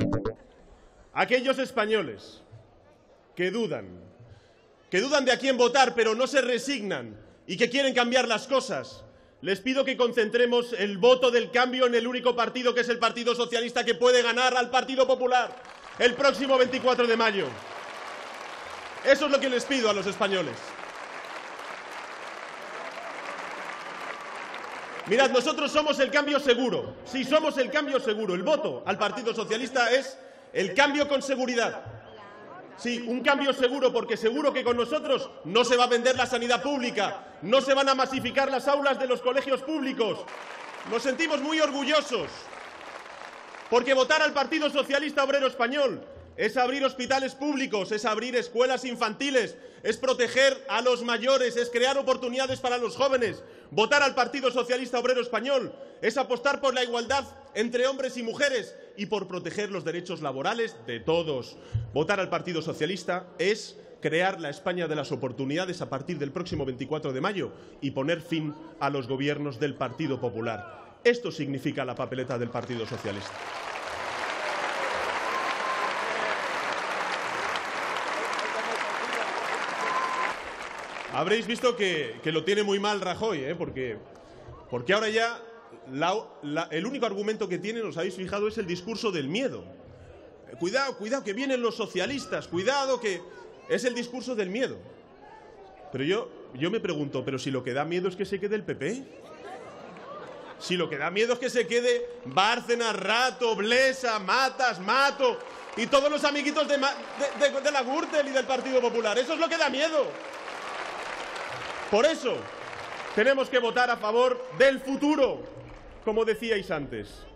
Aquellos españoles que dudan de a quién votar, pero no se resignan y que quieren cambiar las cosas, les pido que concentremos el voto del cambio en el único partido, que es el Partido Socialista, que puede ganar al Partido Popular el próximo 24 de mayo. Eso es lo que les pido a los españoles. Mirad, nosotros somos el cambio seguro. Sí, somos el cambio seguro. El voto al Partido Socialista es el cambio con seguridad. Sí, un cambio seguro, porque seguro que con nosotros no se va a vender la sanidad pública, no se van a masificar las aulas de los colegios públicos. Nos sentimos muy orgullosos, porque votar al Partido Socialista Obrero Español es abrir hospitales públicos, es abrir escuelas infantiles, es proteger a los mayores, es crear oportunidades para los jóvenes. Votar al Partido Socialista Obrero Español es apostar por la igualdad entre hombres y mujeres y por proteger los derechos laborales de todos. Votar al Partido Socialista es crear la España de las oportunidades a partir del próximo 24 de mayo y poner fin a los gobiernos del Partido Popular. Esto significa la papeleta del Partido Socialista. Habréis visto que lo tiene muy mal Rajoy, porque ahora ya el único argumento que tienen, os habéis fijado, es el discurso del miedo. Cuidado, cuidado, que vienen los socialistas, cuidado, que es el discurso del miedo. Pero yo me pregunto, ¿pero si lo que da miedo es que se quede el PP? Si lo que da miedo es que se quede Bárcenas, Rato, Blesa, Matas, Mato y todos los amiguitos de la Gürtel y del Partido Popular. Eso es lo que da miedo. Por eso tenemos que votar a favor del futuro, como decíais antes.